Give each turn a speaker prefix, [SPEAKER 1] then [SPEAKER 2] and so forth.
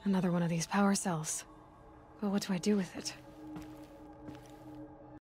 [SPEAKER 1] Another one of these power cells. But what do I do with it?